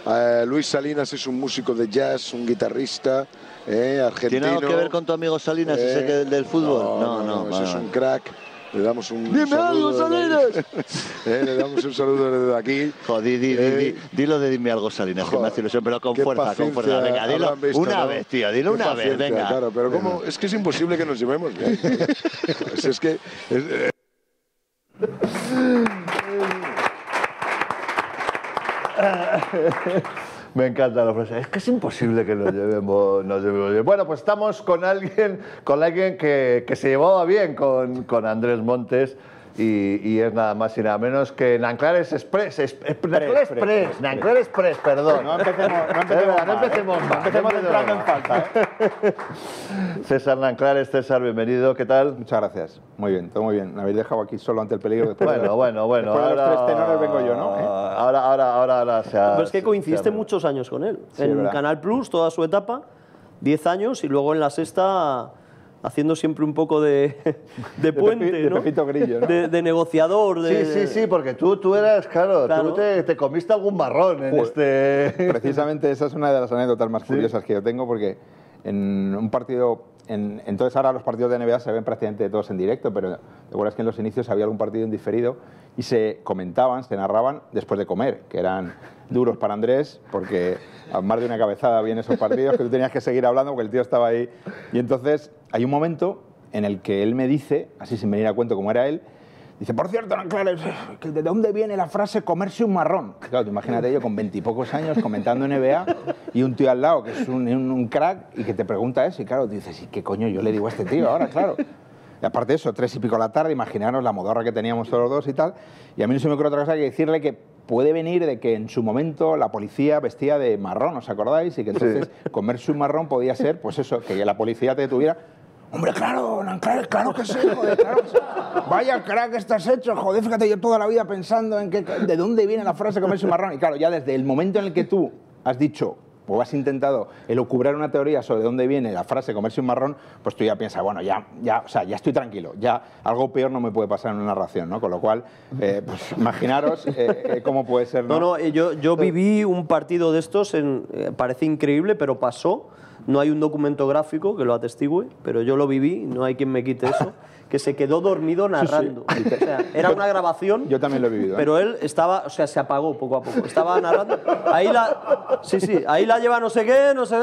Luis Salinas es un músico de jazz, un guitarrista argentino. ¿Tiene algo que ver con tu amigo Salinas, ese que del fútbol? No, ese es un crack. Le damos un ¡Dime algo, Salinas! Le damos un saludo desde aquí. Joder, dilo de dime algo, Salinas, que me hace ilusión, pero con fuerza, con fuerza. Venga, dilo una vez, tío, dilo una vez, venga. Claro, pero ¿cómo? Es que es imposible que nos llevemos bien. Es que... Me encanta la frase. Es que es imposible que nos llevemos bien. Bueno, pues estamos con alguien que se llevaba bien con Andrés Montes y es nada más y nada menos que Nanclares Express. Nanclares Express, perdón. No empecemos entrando en falta. César Nanclares, César, bienvenido. ¿Qué tal? Muchas gracias. Muy bien, todo muy bien. Me habéis dejado aquí solo ante el peligro. Después Bueno. Después de los tres tenores vengo yo, ¿no? Ahora se ha... Pero es que coincidiste muchos años con él. Sí, en verdad. Canal Plus, toda su etapa, 10 años, y luego en La Sexta haciendo siempre un poco de puente, de ¿no? Pepito Grillo, ¿no? De negociador. Sí, porque tú eras, claro. Tú te comiste algún marrón en este... Precisamente esa es una de las anécdotas más curiosas que yo tengo, porque en un partido... Entonces ahora los partidos de NBA se ven prácticamente todos en directo, pero te acuerdas que en los inicios había algún partido en diferido y se comentaban, se narraban después de comer, que eran duros para Andrés, porque a más de una cabezada había en esos partidos que tú tenías que seguir hablando porque el tío estaba ahí. Y entonces hay un momento en el que él me dice, así sin venir a cuento como era él, dice, por cierto, Nanclares, ¿de dónde viene la frase comerse un marrón? Claro, tú imagínate yo con 20 y pocos años comentando NBA y un tío al lado que es un crack y que te pregunta eso y claro, dices, ¿y qué coño yo le digo a este tío ahora? Claro. Y aparte de eso, 3 y pico de la tarde, imaginaros la modorra que teníamos todos los dos y tal. Y a mí no se me ocurre otra cosa que decirle que puede venir de que en su momento la policía vestía de marrón, ¿os acordáis? Y que entonces comerse un marrón podía ser, pues eso, que la policía te detuviera. Hombre, claro, Nanclares, claro que sí, joder, claro que sí. Vaya crack estás hecho, joder, fíjate, yo toda la vida pensando en de dónde viene la frase comerse un marrón. Y claro, ya desde el momento en el que tú has dicho o has intentado elucubrar una teoría sobre dónde viene la frase comerse un marrón, pues tú ya piensas, bueno, ya estoy tranquilo, ya algo peor no me puede pasar en una narración, ¿no? Con lo cual, pues imaginaros cómo puede ser, ¿no? No, yo viví un partido de estos, parece increíble, pero pasó. No hay un documento gráfico que lo atestigue, pero yo lo viví, no hay quien me quite eso, que se quedó dormido narrando. Sí. O sea, era una grabación. Yo también lo he vivido. Pero él estaba, o sea, se apagó poco a poco. Estaba narrando. Ahí la lleva no sé qué, no sé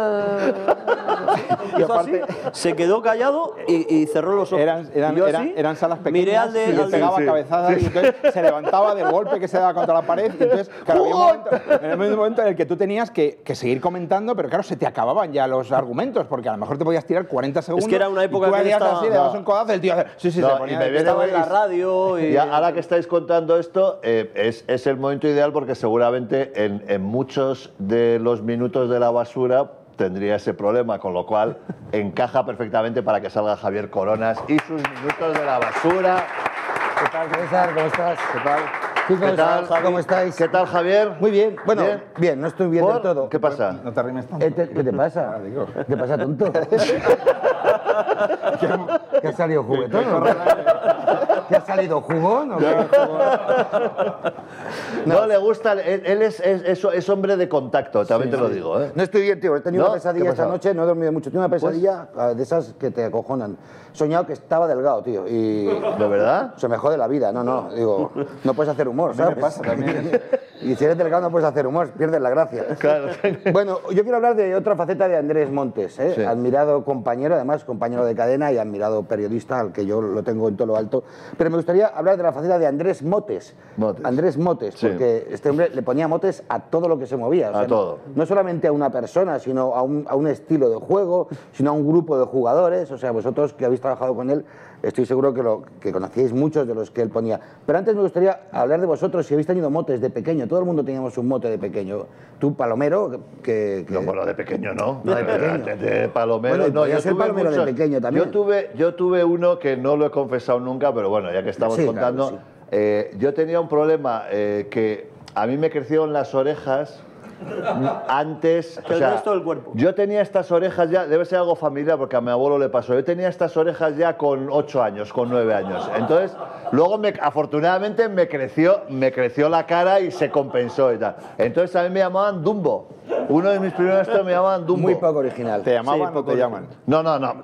qué. Y aparte, así, se quedó callado y cerró los ojos. Eran salas pequeñas. Miré al y él pegaba cabezadas y entonces se levantaba del golpe que se daba contra la pared. Y entonces, claro, había un momento en el que tú tenías que seguir comentando, pero claro, se te acababan ya los argumentos, porque a lo mejor te podías tirar 40 segundos. Es que era una época y tú que estaba así, le dabas un codazo, el tío sí, se ponía estaba en la radio. Y ahora que estáis contando esto, es el momento ideal porque seguramente en muchos de los minutos de la basura tendría ese problema, con lo cual encaja perfectamente para que salga Javier Coronas y sus minutos de la basura. ¿Qué tal, César? ¿Cómo estás? ¿Qué tal? Chicos, ¿Qué tal, Javi? ¿Cómo estáis? ¿Qué tal, Javier? Muy bien. Bueno, bien, no estoy bien del todo. ¿Qué pasa? No te arrimes tanto. ¿Qué te pasa? ¿Qué te pasa, tonto? ¿Qué ha salido juguetón? ¿Qué ha salido jugón? No le gusta, él es hombre de contacto, también te lo digo. No estoy bien, tío. He tenido una pesadilla esta noche, no he dormido mucho. Tengo una pesadilla de esas que te acojonan. He soñado que estaba delgado, tío. Y ¿de verdad? Se me jode la vida. No, digo, no puedes hacer humor, ¿sabes? Me pasa también. Y si eres delgado no puedes hacer humor, pierdes la gracia. Claro. Bueno, yo quiero hablar de otra faceta de Andrés Montes, ¿eh? Sí. Admirado compañero, además compañero de cadena y admirado periodista, al que yo lo tengo en todo lo alto. Pero me gustaría hablar de la faceta de Andrés Motes. Andrés Motes, sí. Porque este hombre le ponía motes a todo lo que se movía. O sea, a todo. No solamente a una persona, sino a un estilo de juego, sino a un grupo de jugadores. O sea, vosotros que habéis trabajado con él, estoy seguro que conocíais muchos de los que él ponía. Pero antes me gustaría hablar de vosotros, si habéis tenido motes de pequeño. Todo el mundo teníamos un mote de pequeño. Tú, Palomero, No, bueno, de pequeño no. De Palomero bueno, no. Yo ser tuve Palomero muchos. de pequeño también. Yo tuve uno que no lo he confesado nunca, pero bueno, ya que estamos contando. Claro, sí. Yo tenía un problema que a mí me crecieron las orejas antes... Que el resto del cuerpo. Yo tenía estas orejas ya, debe ser algo familiar porque a mi abuelo le pasó. Yo tenía estas orejas ya con 8 años, con 9 años. Entonces, luego afortunadamente me creció la cara y se compensó y tal. Entonces a mí me llamaban Dumbo. Uno de mis primeros estos me llamaban Dumbo. Muy poco original. ¿Te llamaban o te llaman? No.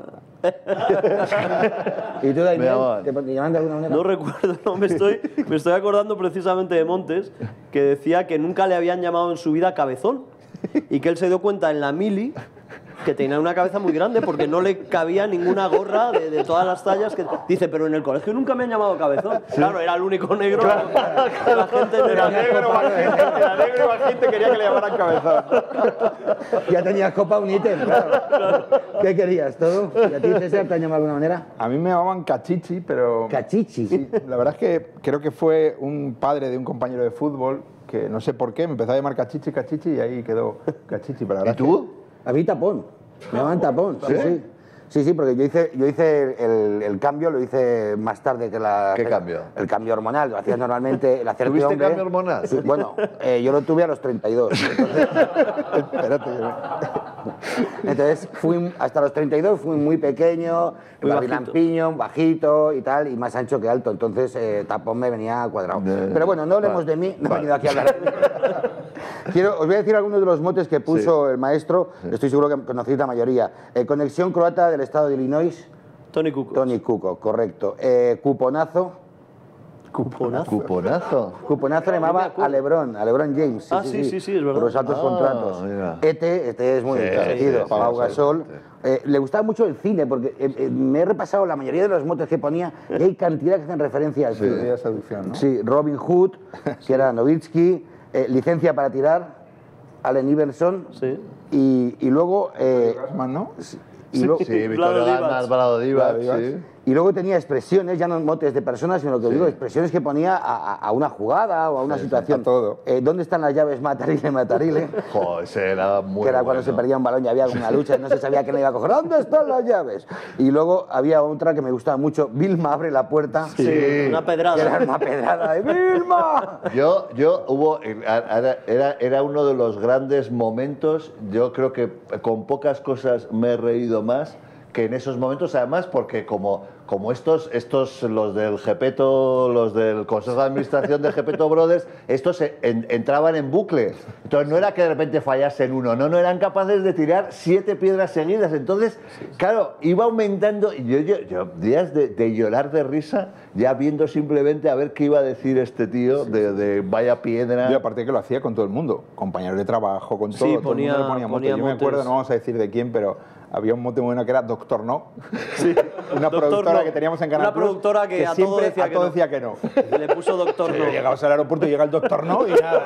¿Y tú, Daniel, llamaban. te llaman de alguna manera? No recuerdo, no, me estoy acordando precisamente de Montes, que decía que nunca le habían llamado en su vida Cabezón y que él se dio cuenta en la mili que tenía una cabeza muy grande porque no le cabía ninguna gorra de todas las tallas. Que dice, pero en el colegio nunca me han llamado Cabezón. Claro, era el único negro. La gente Era negro bajito, quería que le llamaran Cabezón. Ya tenías copa un ítem, claro. ¿Qué querías, todo? ¿Y a ti, César, te han llamado de alguna manera? A mí me llamaban Cachichi, pero... Cachichi. Sí, la verdad es que creo que fue un padre de un compañero de fútbol que no sé por qué me empezó a llamar Cachichi y ahí quedó Cachichi. Pero la verdad ¿Y tú? A mí Tapón. Me llaman Tapón, sí. Sí, porque yo hice el cambio, lo hice más tarde que la... ¿Qué cambio? El cambio hormonal, lo hacías normalmente... El hacerte ¿Tuviste hombre, cambio hormonal? Sí, bueno, yo lo tuve a los 32. Espérate. Entonces, hasta los 32 fui muy pequeño, lampiño, bajito y tal, y más ancho que alto. Entonces, Tapón me venía cuadrado. Pero bueno, no hablemos de mí, no he venido aquí a hablar de mí. Os voy a decir algunos de los motes que puso el maestro, estoy seguro que conocéis la mayoría. Conexión croata del estado de Illinois. Tony Kukoc. Tony Kukoc, correcto. Cuponazo. Cuponazo. Cuponazo le llamaba a LeBron James. Sí, es verdad. Por los altos contratos. Mira. Este es muy conocido, Pau Gasol. Le gustaba mucho el cine, porque me he repasado la mayoría de los motes que ponía y hay cantidad que hacen referencia al cine. Sería seducción, ¿no? Sí, Robin Hood, que era Nowitzki, Licencia para tirar, Allen Iverson, Sí. y luego... Gassman, ¿no? y luego- Sí, Victorio Gazman, Vlado Divac, sí. Y luego tenía expresiones, ya no motes de personas, sino que digo, expresiones que ponía a una jugada o a una situación. a todo. ¿Dónde están las llaves Matarile? Joder, ese era muy Que era cuando se perdía un balón y había una lucha y no se sabía quién le iba a coger. ¿Dónde están las llaves? Y luego había otra que me gustaba mucho. Vilma abre la puerta. Sí. Una pedrada. Que era una pedrada de Vilma. Era uno de los grandes momentos. Yo creo que con pocas cosas me he reído más que en esos momentos, además, porque como estos, los del Gepeto, los del Consejo de Administración de Gepeto Brothers, estos entraban en bucle. Entonces no era que de repente fallasen uno, no, eran capaces de tirar 7 piedras seguidas. Entonces, claro, iba aumentando, y yo días de llorar de risa, ya viendo simplemente a ver qué iba a decir este tío de vaya piedra. Y aparte que lo hacía con todo el mundo, compañeros de trabajo, con todo, Sí, todo el mundo le ponía mote. Yo me motes. acuerdo, no vamos a decir de quién, pero había un mote muy bueno que era Doctor No. Sí. Una Doctor productora No. que teníamos en Canal Una Plus, productora que a todo siempre decía que no. decía que no. Le puso Doctor No. Llegabas al aeropuerto y llega el Doctor No y nada.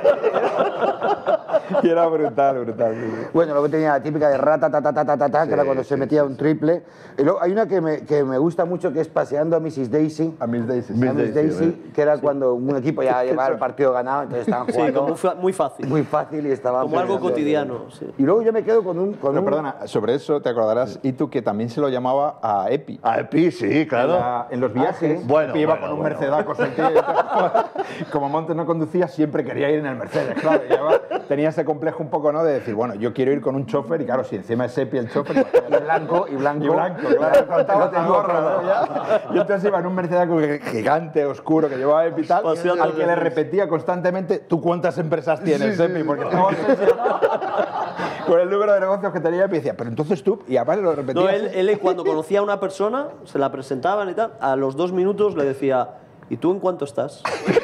Y era brutal. Sí. Bueno, luego tenía la típica de rata, que era cuando se metía un triple. Y luego hay una que me gusta mucho, que es Paseando a Mrs. Daisy. A Miss Daisy. A Miss Daisy, que era cuando un equipo ya llevaba el partido ganado, entonces estaban Sí, jugando como muy fácil. muy fácil y estaban... Como algo pensando- cotidiano. Sí. Y luego yo me quedo con un... Pero perdona, sobre eso te acordarás, y tú que también se lo llamaba a Epi. A Epi, sí, claro. En los viajes, sí. Bueno, Epi iba bueno, con un bueno. Mercedaco, el tío, como Montes no conducía, siempre quería ir en el Mercedes, claro. Tenía ese complejo un poco, ¿no?, de decir, bueno, yo quiero ir con un chofer, y claro, si encima es Epi el chofer... Y blanco, Y blanco, claro, faltaba la gorra, ¿no? Ya. Y entonces iba en un Mercedes gigante, oscuro, que llevaba Epi y tal, Paseando al que le desde- repetía constantemente, ¿tú cuántas empresas tienes, Epi? Porque estaba obsesionado con el número de negocios que tenía Epi, y decía, pero entonces tú, y aparte lo repetía. No, así. él cuando conocía a una persona, se la presentaban y tal, a los 2 minutos le decía, ¿y tú en cuánto estás?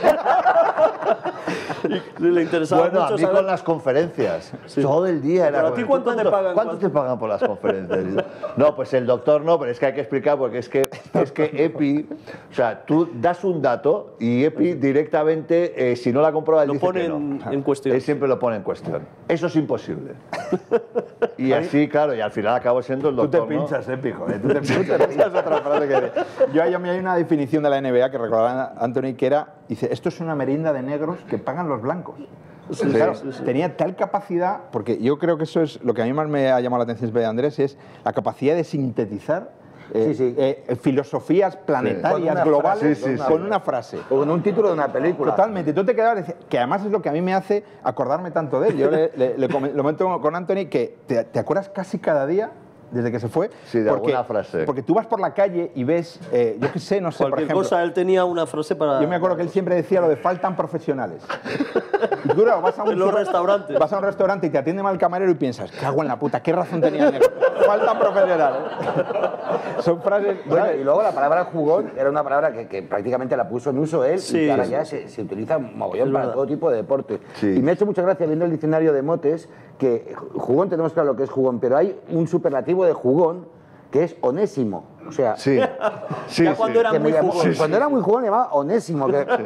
Y le interesaba Bueno, a mucho mí saber... con las conferencias, todo el día era... ¿Pero a como, ti cuánto te pagan? ¿Cuánto te pagan por las conferencias? No, pues el doctor no, pero es que hay que explicar porque es que Epi, o sea, tú das un dato y Epi directamente, si no la comprueba, él Lo dice pone que no. en cuestión. Él siempre lo pone en cuestión. Eso es imposible. Y así, claro, y al final acabo siendo el Tú doctor, te ¿no? pinchas, Epi, joder, tú te pinchas. Esa es otra frase que... A mí hay una definición de la NBA que recordaba Anthony, que era, dice, esto es una merienda de negros que pagan los blancos. Claro, tenía tal capacidad, porque yo creo que eso es lo que a mí más me ha llamado la atención de Andrés, es la capacidad de sintetizar filosofías planetarias, Con una globales, frase, sí, con una frase. O con un título de una película. Totalmente. Tú te quedabas y decías, que además es lo que a mí me hace acordarme tanto de él. Yo lo comento con Anthony, que te acuerdas casi cada día desde que se fue. Sí, de alguna frase. Porque tú vas por la calle y ves, yo qué sé, no sé, por Cualquier ejemplo. cosa, él tenía una frase para... Yo me acuerdo que él siempre decía lo de faltan profesionales. Y tú, claro, vas a En los restaurantes. Vas a un restaurante y te atiende mal el camarero y piensas, cago en la puta, ¿qué razón tenía el negro? Faltan profesionales. Son frases... Bueno, y luego la palabra jugón era una palabra que prácticamente la puso en uso él Sí, y que ahora sí. ya se utiliza mogollón Es para verdad. todo tipo de deporte. Sí. Y me ha hecho mucha gracia viendo el diccionario de motes que jugón, tenemos claro lo que es jugón, pero hay un superlativo de jugón que es onésimo. O sea, Sí, sí, Ya cuando sí. era que me muy llamó- jugón. cuando era muy jugón me llamaba Onésimo,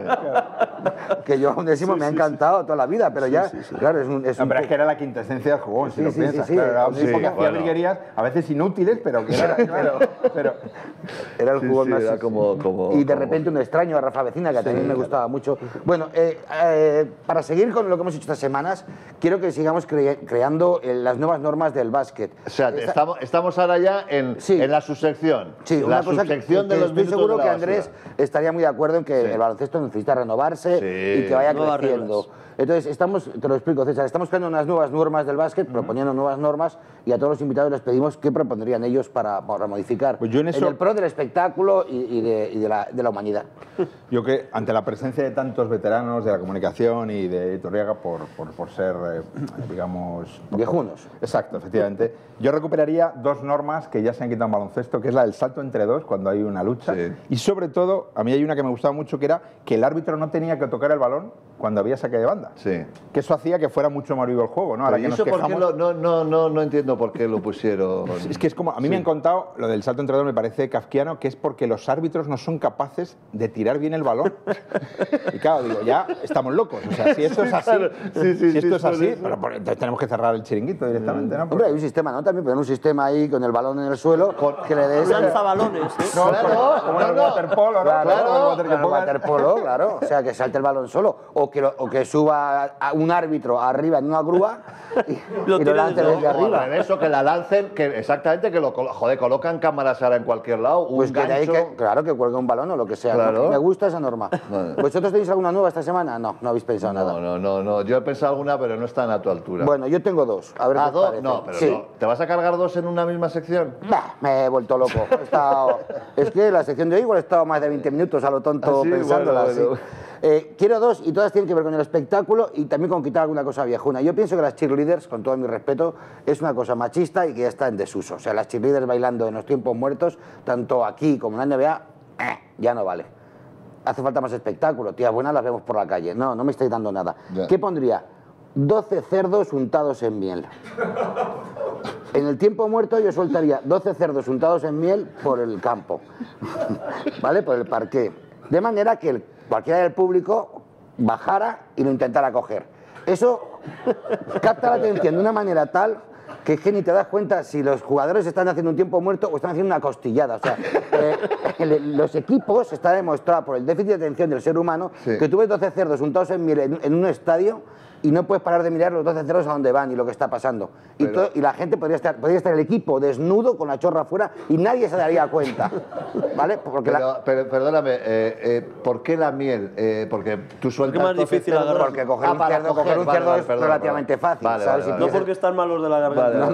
que yo a Onésimo me ha encantado toda la vida, pero ya, claro, es un... No, pero es que era la quintesencia del jugón, si Sí, lo sí, piensas. sí, sí. Claro, era un Sí, tipo que hacía bueno. virguerías, a veces inútiles, pero que era... pero, Era el Sí, jugón sí, más... era como- y de como- repente un extraño a Rafa Vecina, que también me gustaba mucho. Bueno, para seguir con lo que hemos hecho estas semanas, quiero que sigamos creando las nuevas normas del básquet. O sea, estamos ahora ya en Sí. la subsección. Sí, la una cosa subsección de los estoy minutos seguro de que la Andrés basura. estaría muy de acuerdo en que Sí. el baloncesto necesita renovarse Sí. y que vaya Nuevas creciendo. reglas. Entonces, te lo explico, César, estamos creando unas nuevas normas del básquet, proponiendo nuevas normas, y a todos los invitados les pedimos qué propondrían ellos para modificar Pues yo en eso- el pro del espectáculo y de la humanidad. Yo que ante la presencia de tantos veteranos de la comunicación y de Iturriaga por ser, digamos... Viejunos. Exacto, efectivamente. Yo recuperaría dos normas que ya se han quitado en baloncesto, que es la del salto entre dos, cuando hay una lucha. Sí. Y sobre todo, a mí hay una que me gustaba mucho, que era que el árbitro no tenía que tocar el balón cuando había saque de banda. Sí. Que eso hacía que fuera mucho más vivo el juego, ¿no? Ahora Pero que ¿y nos eso por qué quejamos... no entiendo por qué lo pusieron? Es que es como, a mí me han contado, lo del salto entre dos me parece kafkiano, que es porque los árbitros no son capaces de tirar bien el balón. Y claro, digo, ya estamos locos. O sea, si esto es así, claro. Sí, si esto es por así, eso. pero entonces tenemos que cerrar el chiringuito directamente, ¿no? Hombre, hay un sistema, ¿no? También poner un sistema ahí con el balón en el suelo que le des... Lanzabalones, ¿eh? No, Claro, como en el no, no. waterpolo, ¿no? Claro, Como el waterpolo, claro. O sea, que salte el balón solo. O que suba a un árbitro arriba en una grúa y Lo lo tire lance desde desde O al arriba. revés, o que la lancen, que exactamente, que joder, colocan cámaras ahora en cualquier lado, un Pues que de ahí gancho. claro, que cuelgue un balón o lo que sea. Claro. ¿No? Me gusta esa norma. ¿Vosotros tenéis alguna nueva esta semana? No, no habéis pensado nada. No, yo he pensado alguna, pero no están a tu altura. Bueno, yo tengo dos. A ver qué os dos, parece. no, pero Sí. no. ¿Te vas a cargar dos en una misma sección? Bah, me he vuelto loco. Es que la sección de hoy igual he estado más de 20 minutos a lo tonto ¿Ah, sí? pensándola. Bueno. Sí. Quiero dos y todas tienen que ver con el espectáculo y también con quitar alguna cosa viejuna. Yo pienso que las cheerleaders, con todo mi respeto, es una cosa machista y que ya está en desuso. O sea, las cheerleaders bailando en los tiempos muertos, tanto aquí como en la NBA, ya no vale. Hace falta más espectáculo. Tías buenas las vemos por la calle. No, no me estáis dando nada. Ya. ¿Qué pondría? 12 cerdos untados en miel. En el tiempo muerto yo soltaría 12 cerdos untados en miel por el campo, ¿vale? Por el parqué. De manera que cualquiera del público bajara y lo intentara coger. Eso capta la atención de una manera tal que es que ni te das cuenta si los jugadores están haciendo un tiempo muerto o están haciendo una costillada. O sea, los equipos, está demostrado por el déficit de atención del ser humano, Sí. que tú ves 12 cerdos untados en miel en un estadio y no puedes parar de mirar los 12 cerdos a dónde van y lo que está pasando. Y la gente podría estar el equipo desnudo con la chorra afuera y nadie se daría cuenta. ¿Vale? Porque Pero perdóname, ¿por qué la miel? Porque tú sueltas... Porque es más 12 difícil cerdos. agarrar. Porque coger un para cerdo, coger un vale, cerdo vale, es perdón, relativamente perdón. fácil, Vale, ¿sabes? vale, Si No vale. porque están malos de la garganta.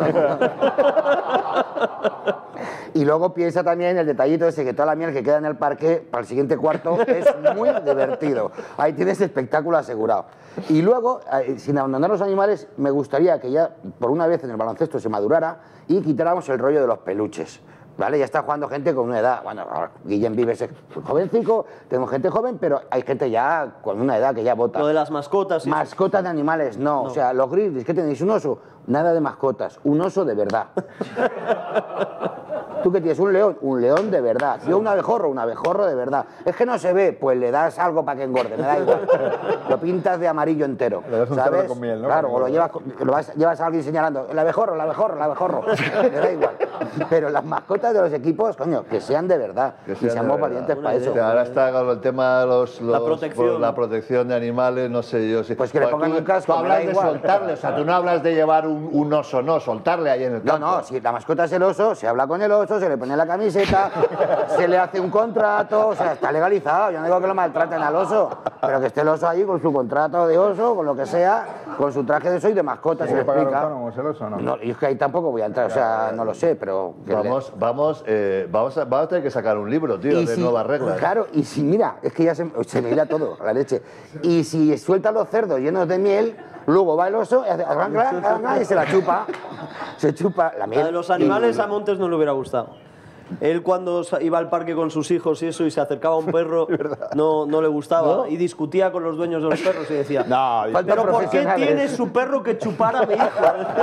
Y luego piensa también el detallito ese que toda la miel que queda en el parque para el siguiente cuarto es muy divertido. Ahí tienes espectáculo asegurado. Y luego, sin abandonar los animales, me gustaría que ya por una vez en el baloncesto se madurara y quitáramos el rollo de los peluches. ¿Vale? Ya está jugando gente con una edad. Bueno, ahora Guillem Vives es jovencico, tenemos gente joven, pero hay gente ya con una edad que ya vota. Lo de las mascotas. sí. Mascotas de animales, no. O sea, los grizzlies, ¿qué tenéis? ¿Un oso? Nada de mascotas, un oso de verdad. ¿Tú qué tienes? ¿Un león? Un león de verdad. Yo un abejorro de verdad. Es que no se ve, pues le das algo para que engorde, me da igual. Lo pintas de amarillo entero. Le das un ¿sabes? cerdo con miel, ¿no? Claro, o lo llevas a alguien señalando, el abejorro. Me da igual. Pero las mascotas de los equipos, coño, que sean de verdad. Que Y sean de seamos verdad. valientes para eso. Ahora está con el tema de La protección. de animales, no sé yo. Si, Pues que le pongan un casco, Tú me da hablas de igual. soltarle, o sea, tú no hablas de llevar un oso, no, soltarle ahí en el No, campo. no, si la mascota es el oso, se habla con el oso, oso, se le pone la camiseta, se le hace un contrato, o sea, está legalizado. Yo no digo que lo maltraten al oso, pero que esté el oso ahí con su contrato de oso, con lo que sea, con su traje de oso y de mascota, se le explica. ¿Autónomos el oso o no? No, y es que ahí tampoco voy a entrar, o sea, no lo sé, pero... Vamos a tener que sacar un libro, tío, de nuevas reglas. Claro, y si, mira, es que ya se me irá todo, la leche. Y si sueltan los cerdos llenos de miel, luego va el oso y se la chupa. Se chupa la miel. La de los animales a Montes no le hubiera gustado. Él cuando iba al parque con sus hijos y eso y se acercaba a un perro no le gustaba. ¿No? Y discutía con los dueños de los perros y decía, no, pero ¿por qué tiene su perro que chupar a mi hijo?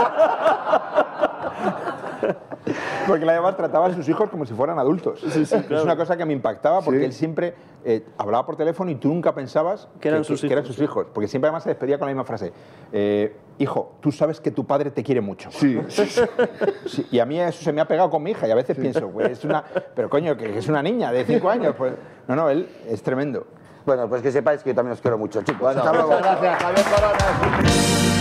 Porque además trataba a sus hijos como si fueran adultos. Sí, claro. Es una cosa que me impactaba porque él siempre hablaba por teléfono y tú nunca pensabas que eran sus hijos. Porque siempre además se despedía con la misma frase. Hijo, tú sabes que tu padre te quiere mucho. Sí. Y a mí eso se me ha pegado con mi hija y a veces pienso, pues pero coño, que es una niña de 5 años. Pues no, él es tremendo. Bueno, pues que sepáis que yo también os quiero mucho, chicos. Bueno, hasta luego. Muchas gracias, Javier Corona.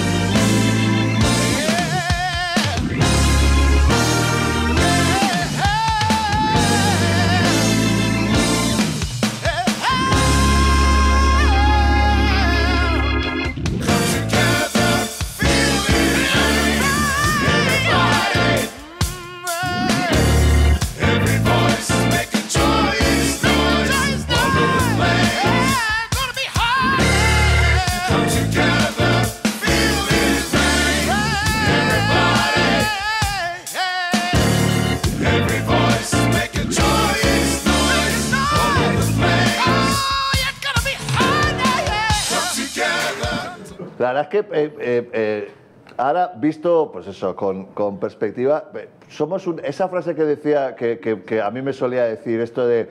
La verdad es que ahora, visto pues eso, con perspectiva, somos esa frase que decía, que a mí me solía decir, esto de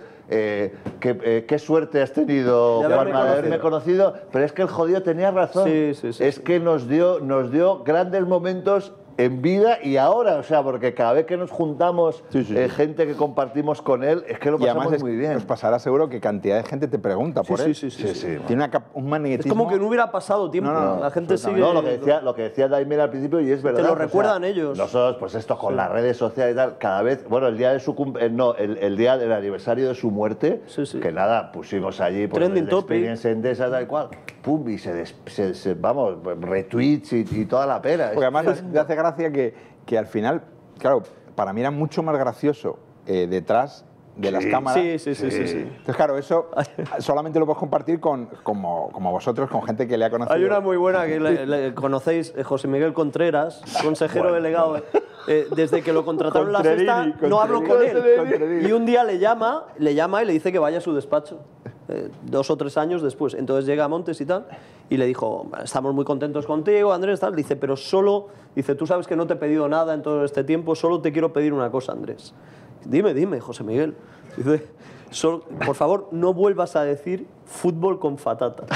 qué suerte has tenido, Juanma, de haberme conocido, pero es que el jodido tenía razón. Es que nos dio grandes momentos en vida y ahora, o sea, porque cada vez que nos juntamos, gente que compartimos con él, es que lo pasamos muy bien. Os pasará seguro que cantidad de gente te pregunta por él. Sí. Tiene un magnetismo. Es como que no hubiera pasado tiempo. No, la gente sigue... No, lo que decía Daimiel al principio, y es verdad. Te lo recuerdan ellos. Nosotros, pues esto con las redes sociales y tal, cada vez, bueno, el día de su el día del aniversario de su muerte, que nada, pusimos allí pues, Trending topic. Experiencia Endesa, tal y cual, pum, y vamos, retweets y toda la pena. Porque además te hace gracia que al final, claro, para mí era mucho más gracioso detrás de las cámaras. Sí. Entonces, claro, eso solamente lo puedes compartir como vosotros, con gente que le ha conocido. Hay una muy buena que le conocéis, José Miguel Contreras, consejero delegado. Desde que lo contrataron en La Sexta, no hablo con él. Y un día le llama y le dice que vaya a su despacho. 2 o 3 años después. Entonces llega a Montes y tal, y le dijo, estamos muy contentos contigo, Andrés, tal. Dice, pero solo, tú sabes que no te he pedido nada en todo este tiempo, solo te quiero pedir una cosa, Andrés. Dime, José Miguel. Dice, por favor, no vuelvas a decir fútbol con fatatas.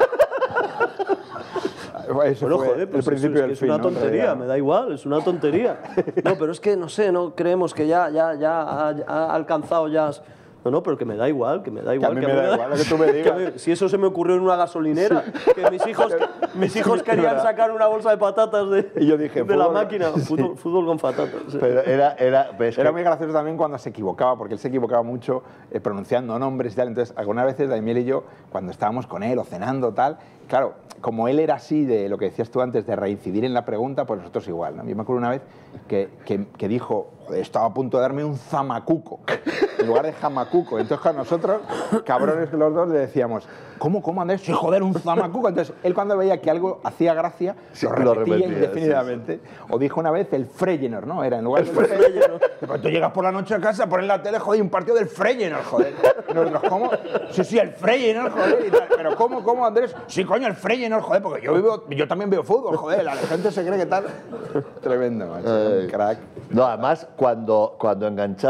Eso fue el principio del fin, es una tontería, me da igual, es una tontería. No, pero es que, no sé, no creemos que ya ha alcanzado ya... No, pero que me da igual, que a mí me da igual lo que tú me digas. Si eso se me ocurrió en una gasolinera, que mis hijos querían sacar una bolsa de patatas y yo dije, de la máquina, fútbol con patatas. Sí. Pero era muy gracioso también cuando se equivocaba, porque él se equivocaba mucho pronunciando nombres y tal. Entonces, algunas veces Daimiel y yo, cuando estábamos con él o cenando tal, claro, como él era así de lo que decías tú antes, de reincidir en la pregunta, pues nosotros igual, ¿no? Yo me acuerdo una vez que dijo, joder, estaba a punto de darme un zamacuco, en lugar de jamacuco. Entonces, claro, nosotros, cabrones los dos, le decíamos, ¿cómo Andrés? Sí, joder, un zamacuco. Entonces, él cuando veía que algo hacía gracia, lo repetía indefinidamente. Sí. O dijo una vez el Feyenoord, ¿no? Era en lugar del Feyenoord. Pero tú llegas por la noche a casa, pones la tele, joder, un partido del Feyenoord, joder. Y nosotros, ¿cómo? Sí, el Feyenoord, joder. Y tal. Pero ¿cómo, Andrés? Sí, coño, el Feyenoord, joder, porque yo también veo fútbol, joder. La gente se cree que tal. Tremendo, macho. Crack. No, además, cuando enganchaba,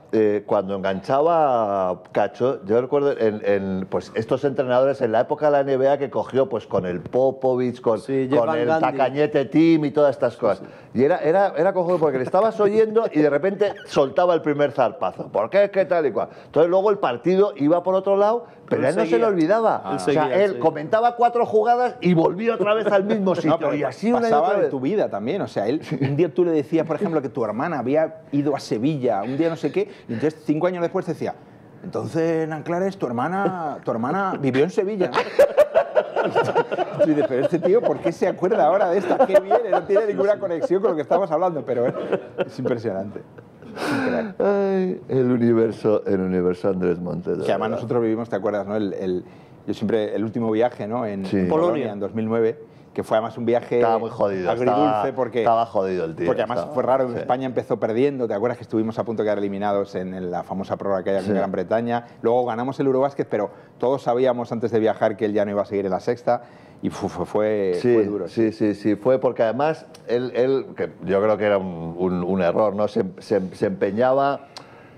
cuando enganchaba Cacho, yo recuerdo pues estos entrenadores en la época de la NBA que cogió pues con el Popovich, con el Tacañete Team y todas estas cosas. Y era cojonudo porque le estabas oyendo y de repente soltaba el primer zarpazo. ¿Por qué? ¿Qué tal y cual? Entonces luego el partido iba por otro lado, pero él no se le olvidaba. O sea, él comentaba 4 jugadas y volvía otra vez al mismo sitio. No, y así pasaba de tu vida también. O sea, él, un día tú le decías, por ejemplo, que tu hermana había ido a Sevilla, un día no sé qué, y entonces 5 años después te decía, entonces, Nanclares, tu hermana vivió en Sevilla, ¿no? Y dices, pero este tío, ¿por qué se acuerda ahora de esta? ¿Qué viene? No tiene ninguna conexión con lo que estamos hablando, pero es impresionante. Ay, el universo Andrés Montes. Que además nosotros vivimos, ¿te acuerdas, no? Yo siempre, el último viaje, ¿no? En Polonia, en 2009, que fue además un viaje estaba muy jodido, agridulce porque estaba jodido el tío. Porque además fue raro, España empezó perdiendo, ¿te acuerdas que estuvimos a punto de quedar eliminados en la famosa prórroga que hay en Gran Bretaña? Luego ganamos el Eurobásquet, pero todos sabíamos antes de viajar que él ya no iba a seguir en la sexta y fue duro. Sí, fue porque además él que yo creo que era un error, ¿no? Se empeñaba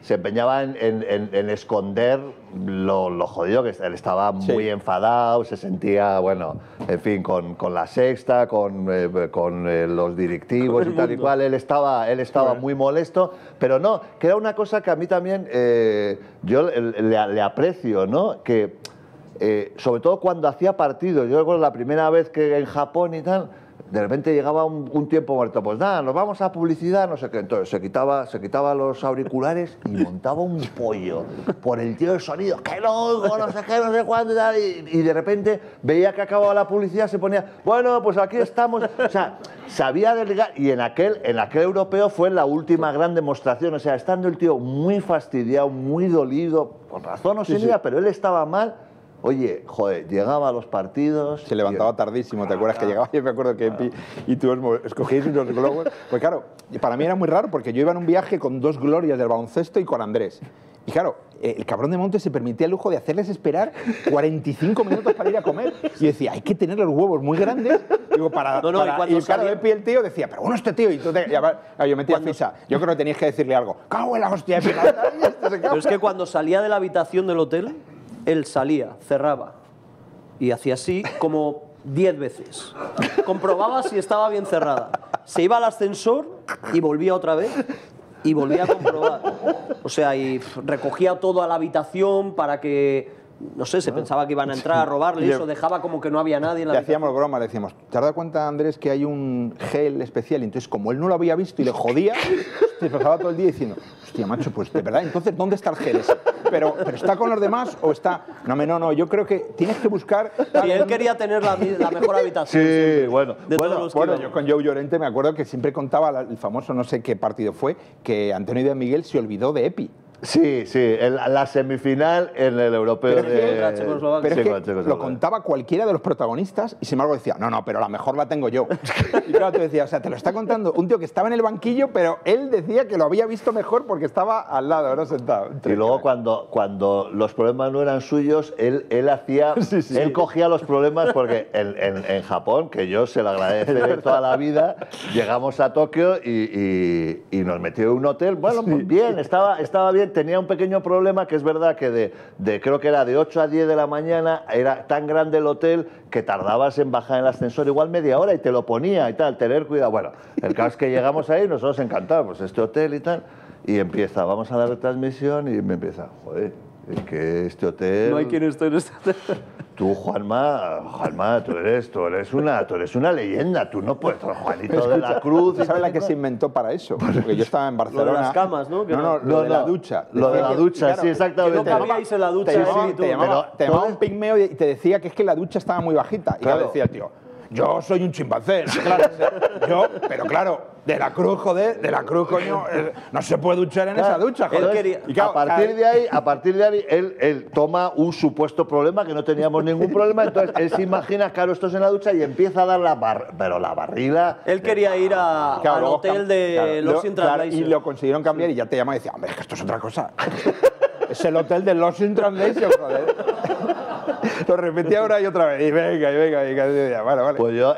en esconder lo jodido que él estaba muy enfadado, se sentía, bueno, en fin, con la sexta, con los directivos y tal y cual. Él estaba muy molesto, pero no, que era una cosa que a mí también yo le aprecio, ¿no? Que sobre todo cuando hacía partidos, yo recuerdo la primera vez que en Japón y tal, de repente llegaba un tiempo muerto, pues nada, nos vamos a publicidad, no sé qué. Entonces se quitaba los auriculares y montaba un pollo por el tío del sonido, que no oigo, no sé qué, no sé cuándo, y de repente veía que acababa la publicidad, se ponía, bueno, pues aquí estamos. O sea, sabía delegar, y en aquel europeo fue la última gran demostración, o sea, estando el tío muy fastidiado, muy dolido, por razón no sé, pero él estaba mal. Oye, joder, llegaba a los partidos... Se levantaba tardísimo, ¿te acuerdas que llegaba? Yo me acuerdo que Epi y tú escogíais unos globos. Pues claro, para mí era muy raro porque yo iba en un viaje con 2 glorias del baloncesto y con Andrés. Y claro, el cabrón de Montes se permitía el lujo de hacerles esperar 45 minutos para ir a comer. Y decía, hay que tener los huevos muy grandes. Digo, y claro, Epi el tío decía, pero bueno, este tío... Y tú yo metía ficha. Yo creo que tenías que decirle algo. ¡Cago en la hostia, Epi! Pero es que cuando salía de la habitación del hotel... Él salía, cerraba y hacía así como 10 veces. Comprobaba si estaba bien cerrada. Se iba al ascensor y volvía otra vez y volvía a comprobar. O sea, y recogía todo a la habitación para que, no sé, se pensaba que iban a entrar a robarle y eso, dejaba como que no había nadie en la habitación. Le hacíamos broma, le decíamos, ¿te has dado cuenta, Andrés, que hay un gel especial? Y entonces, como él no lo había visto y le jodía, se pasaba todo el día diciendo, hostia, macho, pues de verdad, entonces, ¿dónde está el gel ese? ¿Pero está con los demás o está...? No, yo creo que tienes que buscar... Y él quería tener la mejor habitación. Sí, bueno, yo con Joe Llorente me acuerdo que siempre contaba el famoso, no sé qué partido fue, que Antonio de Miguel se olvidó de Epi. Sí, la semifinal en el europeo pero es que lo contaba cualquiera de los protagonistas y sin embargo decía, no, pero la mejor la tengo yo. Y claro, tú decías, o sea, te lo está contando un tío que estaba en el banquillo, pero él decía que lo había visto mejor porque estaba al lado, no sentado. Y luego cuando los problemas no eran suyos, él hacía, él cogía los problemas porque en Japón, que yo se lo agradezco toda la vida, llegamos a Tokio y nos metió en un hotel, bueno, pues bien, estaba bien. Tenía un pequeño problema, que es verdad que creo que era de 8 a 10 de la mañana, era tan grande el hotel que tardabas en bajar en el ascensor igual media hora y te lo ponía y tal, tener cuidado. Bueno, el caso es que llegamos ahí, nosotros encantados, pues este hotel y tal, y empieza, vamos a la retransmisión y me empieza, joder, es que este hotel... No hay quien esté en este hotel. Tú, Juanma, tú eres una leyenda, tú no puedes, Juanito de la Cruz... ¿Tú sabes la que se inventó para eso? Porque yo estaba en Barcelona... Lo de las camas, ¿no? Lo de la ducha. Lo de la ducha, sí, exactamente. Que no cabíais en la ducha. Te llamaba un pigmeo y te decía que es que la ducha estaba muy bajita. Y claro, decía el tío, yo soy un chimpancé. Pero claro, de la Cruz, joder, de la Cruz, coño, no se puede duchar en esa ducha, joder. A partir de ahí, él toma un supuesto problema, que no teníamos ningún problema, entonces él se imagina, claro, esto es en la ducha y empieza a dar pero la barrila... Él quería ir al hotel de Lost in Translation. Y lo consiguieron cambiar y ya te llamaba y decía, hombre, es que esto es otra cosa. Es el hotel de Lost in Translation, joder. Lo repetía una y otra vez. Y venga. Vale. Pues yo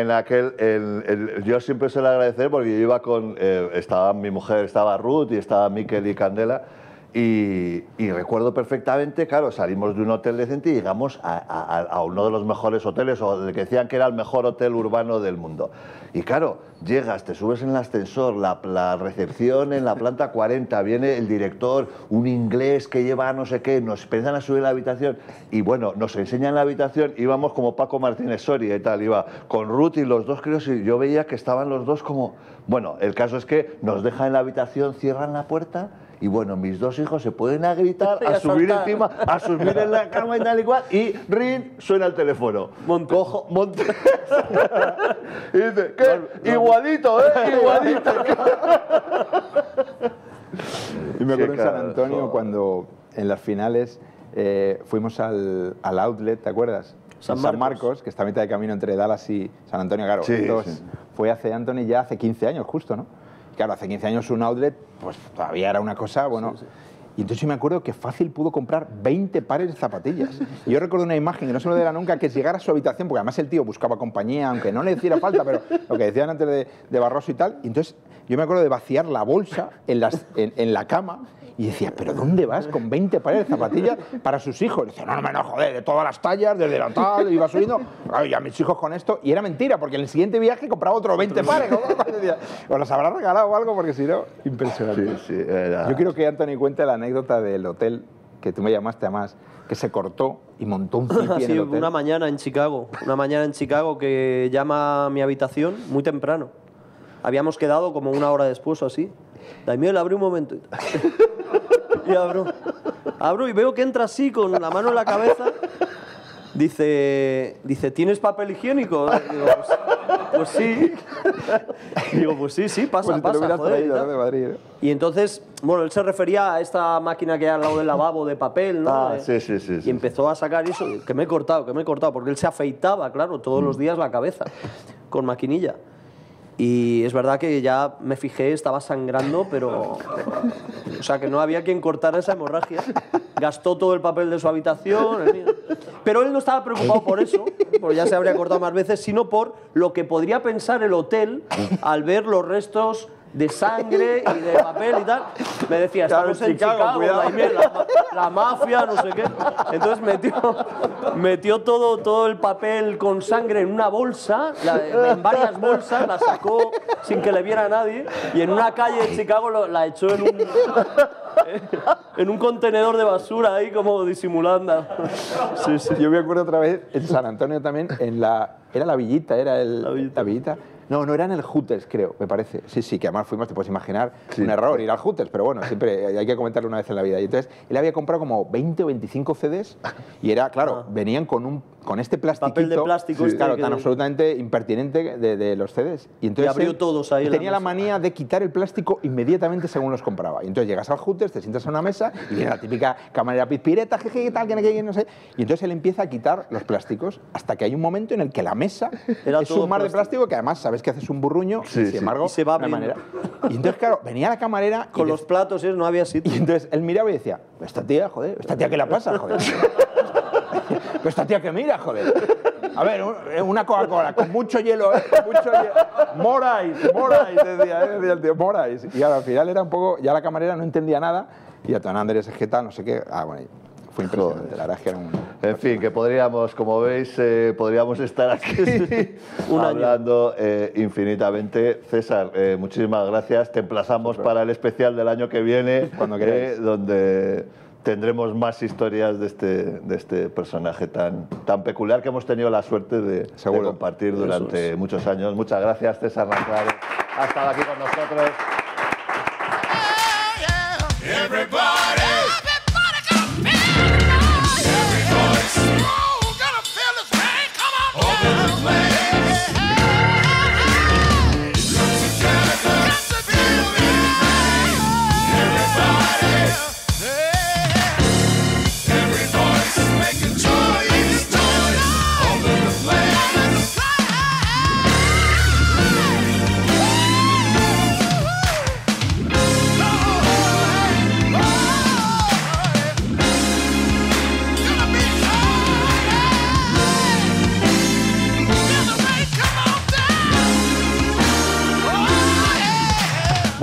yo siempre se lo agradecer porque yo iba estaba mi mujer, estaba Ruth y estaba Miquel y Candela. Y recuerdo perfectamente, claro, salimos de un hotel decente y llegamos a uno de los mejores hoteles, o del que decían que era el mejor hotel urbano del mundo. Y claro, llegas, te subes en el ascensor, la recepción en la planta 40, viene el director, un inglés que lleva no sé qué, nos empiezan a subir a la habitación y bueno, nos enseñan la habitación, íbamos como Paco Martínez Soria y tal, iba con Ruth y los dos críos y yo veía que estaban los dos como... Bueno, el caso es que nos dejan en la habitación, cierran la puerta... Y bueno, mis dos hijos se pueden a gritar, a subir encima, a subir en la cama y tal y cual, y ring, suena el teléfono. Cojo, Montes. Y dice, ¿qué? Igualito, igualito. Y me acuerdo en San Antonio cuando en las finales fuimos al outlet, ¿te acuerdas? San Marcos, que está a mitad de camino entre Dallas y San Antonio, claro. Sí, fue hace Anthony ya hace 15 años justo, ¿no? Claro, hace 15 años un outlet, pues todavía era una cosa, bueno... Sí. Y entonces yo me acuerdo que fácil pudo comprar 20 pares de zapatillas. Y yo recuerdo una imagen que no se me olvidará nunca, que es llegar a su habitación, porque además el tío buscaba compañía, aunque no le hiciera falta, pero lo que decían antes de Barroso y tal. Y entonces yo me acuerdo de vaciar la bolsa en la cama y decía, ¿pero dónde vas con 20 pares de zapatillas para sus hijos? Y decía, no, joder, de todas las tallas, desde la tal, iba subiendo. Ay, a mis hijos con esto. Y era mentira, porque en el siguiente viaje compraba otros 20 pares. O los habrá regalado o algo, porque si no, impresionante. Sí, era... Yo quiero que Anthony cuente la anécdota del hotel que tú me llamaste además, que se cortó y montó un hippie en el hotel. Una mañana en Chicago que llama a mi habitación muy temprano. Habíamos quedado como una hora después o así. Damián, abre un momento. Y abro y veo que entra así con la mano en la cabeza. Dice, ¿tienes papel higiénico? Digo, pues sí. Digo, pues sí, pasa, pues si pasa. Joder, traído, de Madrid, ¿no? Y entonces, bueno, él se refería a esta máquina que hay al lado del lavabo de papel, ¿no? Sí. Y empezó a sacar eso, que me he cortado, porque él se afeitaba, claro, todos los días la cabeza, con maquinilla. Y es verdad que ya me fijé, estaba sangrando, pero... O sea, que no había quien cortara esa hemorragia. Gastó todo el papel de su habitación. Pero él no estaba preocupado por eso, porque ya se habría cortado más veces, sino por lo que podría pensar el hotel al ver los restos de sangre y de papel y tal. Me decía, estamos en Chicago, la mafia, no sé qué. Entonces metió todo el papel con sangre en una bolsa, en varias bolsas, la sacó sin que le viera a nadie, y en una calle de Chicago la echó en un contenedor de basura ahí como disimulando. Sí. Yo me acuerdo otra vez en San Antonio también, era la Villita, la Villita. No, era en el Hooters, creo, me parece. Sí, que además fuimos, te puedes imaginar, un error ir al Hooters, pero bueno, siempre hay que comentarlo una vez en la vida. Y entonces, él había comprado como 20 o 25 CDs y era, claro, venían con este plastiquito. Papel de plástico. Claro, tan absolutamente impertinente de los CDs. Y entonces abrió todos ahí. Tenía la manía de quitar el plástico inmediatamente según los compraba. Y entonces llegas al Hooters, te sientas a una mesa y viene la típica camarera pizpireta, jeje, tal, que no sé. Y entonces él empieza a quitar los plásticos hasta que hay un momento en el que la mesa es un mar de plástico que además sabes que haces un burruño, sin embargo, y se va de una manera. Y entonces, claro, venía la camarera con los platos, no había sitio. Y entonces él miraba y decía, esta tía, joder, ¿esta tía qué le pasa, joder? Pero esta tía que mira, joder. A ver, una Coca-Cola con mucho hielo, mucho hielo. Morais, decía el tío, Morais. Y al final era un poco, ya la camarera no entendía nada, y a Ton Andrés es que tal, no sé qué. Bueno, fue impresionante, la verdad es que era un... En fin, que podríamos, como veis, podríamos estar aquí hablando infinitamente. César, muchísimas gracias. Te emplazamos para el especial del año que viene, cuando queráis, donde tendremos más historias de este personaje tan peculiar que hemos tenido la suerte de compartir durante muchos años. Muchas gracias, César Nanclares. Ha estado aquí con nosotros.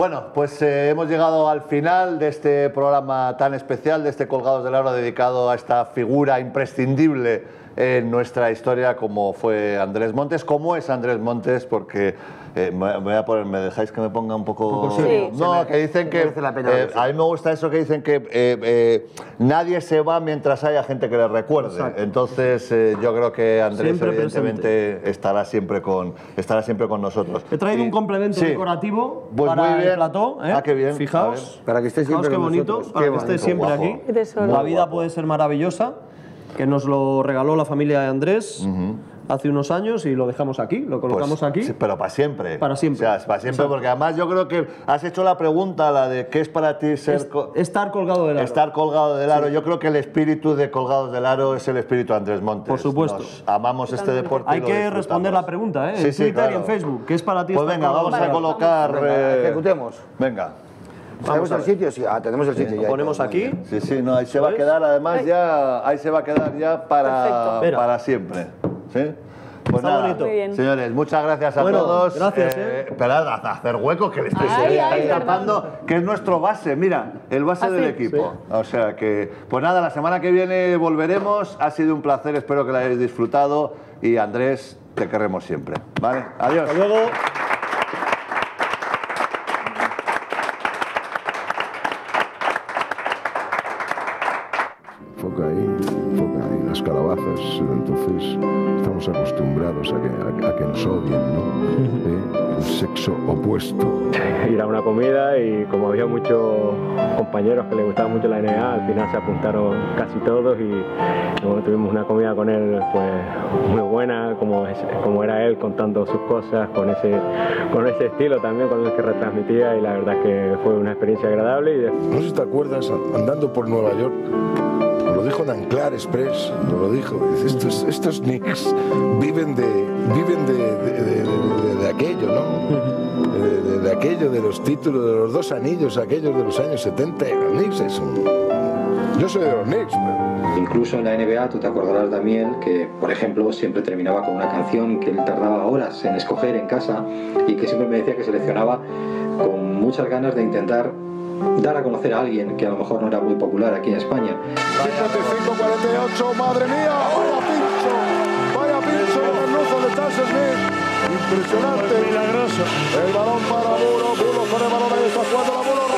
Bueno, pues hemos llegado al final de este programa tan especial, de este Colgados del Aro, dedicado a esta figura imprescindible en nuestra historia como fue Andrés Montes. ¿Cómo es Andrés Montes? Porque ¿me dejáis que me ponga un poco serio? Sí. No, que dicen que a mí me gusta eso que dicen que nadie se va mientras haya gente que le recuerde. Exacto. Entonces yo creo que Andrés siempre evidentemente estará siempre con nosotros. He traído un complemento decorativo pues para muy bien. el plató. Qué bien. Fijaos, para que esté siempre qué con bonito, nosotros. para Qué que esté bonito, siempre guapo. aquí. La vida puede ser maravillosa, que nos lo regaló la familia de Andrés hace unos años y lo dejamos aquí, lo colocamos pues, aquí. Sí, pero para siempre. Para siempre. O sea, para siempre, porque además yo creo que has hecho la pregunta, la de qué es para ti ser... Estar colgado del aro. Estar colgado del aro. Sí. Yo creo que el espíritu de Colgados del Aro es el espíritu de Andrés Montes. Por supuesto. Nos amamos este deporte. Hay que responder la pregunta, ¿eh? Sí, en Twitter y en Facebook. ¿Qué es para ti? Pues venga, vamos a colocar... Ejecutemos. Venga. ¿Tenemos el sitio? Sí, tenemos el sitio. Lo ponemos aquí. Sí, no, ahí se va a quedar, además ya, ahí se va a quedar ya para siempre. ¿Sí? Pues está nada, bonito. Señores, muchas gracias a todos. Gracias, Esperad a hacer hueco que le estáis tapando, que es nuestro base, mira, el base del equipo. Sí. O sea que, pues nada, la semana que viene volveremos. Ha sido un placer, espero que lo hayáis disfrutado. Y Andrés, te queremos siempre. ¿Vale? Adiós. Hasta luego. Foca ahí las calabazas, entonces estamos acostumbrados a que nos odien, ¿no? El sexo opuesto. Ir a una comida y como había muchos compañeros que les gustaba mucho la NBA, al final se apuntaron casi todos y bueno, tuvimos una comida con él pues muy buena, como era él contando sus cosas, con ese estilo también con el que retransmitía, y la verdad que fue una experiencia agradable. No sé si te acuerdas, andando por Nueva York, nos lo dijo Nanclar Express, nos lo dijo, estos Knicks viven de aquello, ¿no? De aquello, de los títulos, de los 2 anillos, aquellos de los años 70, y los Knicks yo soy de los Knicks. Incluso en la NBA, tú te acordarás, Daniel, que por ejemplo siempre terminaba con una canción que él tardaba horas en escoger en casa y que siempre me decía que seleccionaba con muchas ganas de intentar dar a conocer a alguien que a lo mejor no era muy popular aquí en España. 55-48, madre mía, vaya pincho de Merluzo de Charles Smith, impresionante, milagroso. El balón para Bulo con el balón, ahí está jugando la Bulo.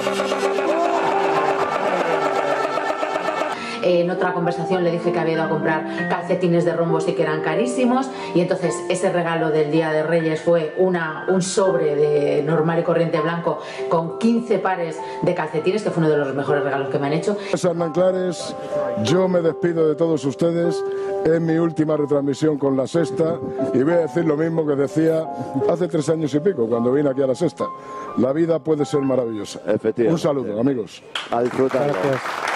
En otra conversación le dije que había ido a comprar calcetines de rombos y que eran carísimos, y entonces ese regalo del Día de Reyes fue un sobre de normal y corriente blanco con 15 pares de calcetines, que fue uno de los mejores regalos que me han hecho. Hernán Clares, yo me despido de todos ustedes. Es mi última retransmisión con La Sexta y voy a decir lo mismo que decía hace 3 años y pico cuando vine aquí a La Sexta. La vida puede ser maravillosa. Efectivamente. Un saludo, amigos. A disfrutar. Gracias.